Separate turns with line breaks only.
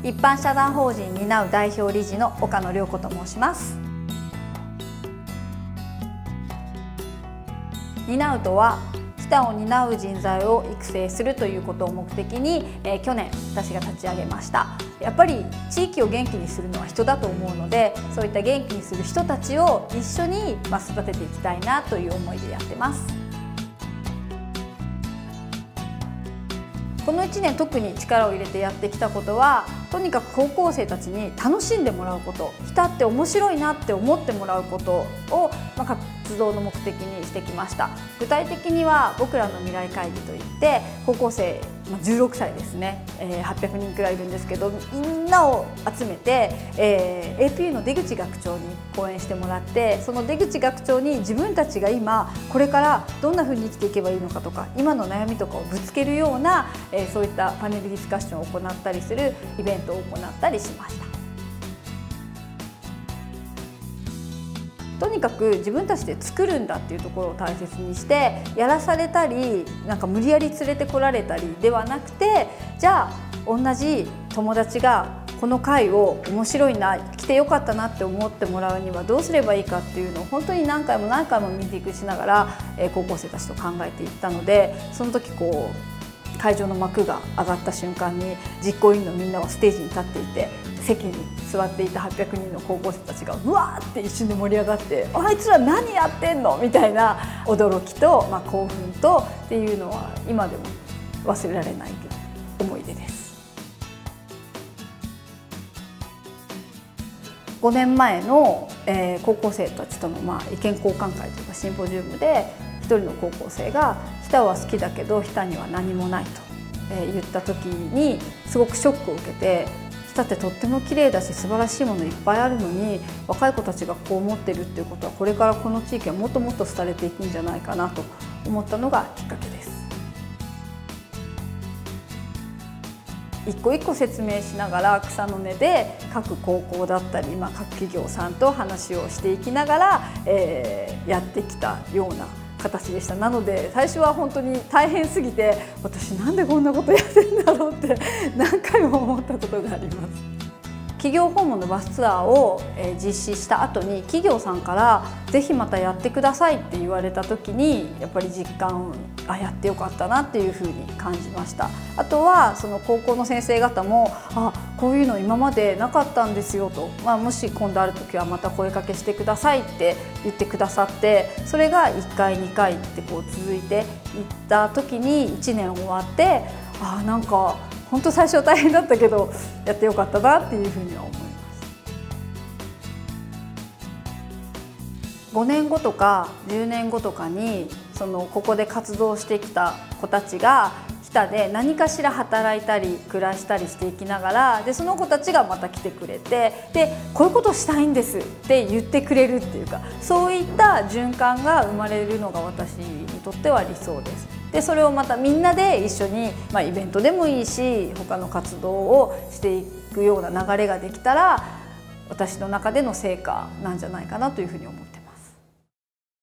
一般社団法人担う代表理事の岡野涼子と申します。担うとは日田を担う人材を育成するということを目的に、去年私が立ち上げました。やっぱり地域を元気にするのは人だと思うので、そういった元気にする人たちを一緒に育てていきたいなという思いでやってます。この1年特に力を入れてやってきたことは、とにかく高校生たちに楽しんでもらうこと、日田って面白いなって思ってもらうことを、活動の目的にしてきました。具体的には僕らの未来会議といって、高校生16歳ですね、800人くらいいるんですけど、みんなを集めて、APU の出口学長に講演してもらって、その出口学長に自分たちが今これからどんなふうに生きていけばいいのかとか、今の悩みとかをぶつけるような、そういったパネルディスカッションを行ったりするイベントを行ったりしました。とにかく自分たちで作るんだっていうところを大切にして、やらされたり無理やり連れてこられたりではなくて、じゃあ同じ友達がこの会を面白いな、来てよかったなって思ってもらうにはどうすればいいかっていうのを本当に何回も何回もミーティングしながら、高校生たちと考えていったので、その時会場の幕が上がった瞬間に実行委員のみんなはステージに立っていて、席に座っていた800人の高校生たちがうわーって一瞬で盛り上がって「あいつら何やってんの?」みたいな驚きと、興奮とっていうのは今でも忘れられない思い出です。5年前の、高校生たちとの意見交換会というかシンポジウムで、一人の高校生が「日田は好きだけど日田には何もない」と言った時にすごくショックを受けて、日田ってとっても綺麗だし素晴らしいものいっぱいあるのに、若い子たちがこう思ってるっていうことは、これからこの地域はもっともっと廃れていくんじゃないかなと思ったのがきっかけです。一個一個説明しながら草の根で各高校だったり、各企業さんと話をしていきながら、やってきたような形でした。なので最初は本当に大変すぎて、私なんでこんなことやってんだろうって何回も思ったことがあります。企業訪問のバスツアーを実施した後に、企業さんから「ぜひまたやってください」って言われた時に、やっぱり実感、やってよかったなっていうふうに感じました。あとはその高校の先生方も「こういうの今までなかったんですよ」と、もし今度ある時はまた声かけしてくださいって言ってくださって、それが1回2回って続いていった時に1年終わって、なんか本当最初は大変だったけどやってよかったなっていうふうには思います。5年後とか10年後とかにここで活動してきた子たちが日田で何かしら働いたり暮らしたりしていきながら、でその子たちがまた来てくれて、でこういうことをしたいんですって言ってくれるっていうか、そういった循環が生まれるのが私にとっては理想です。でそれをまたみんなで一緒に、イベントでもいいし他の活動をしていくような流れができたら、私の中での成果なんじゃないかなというふうに思っています。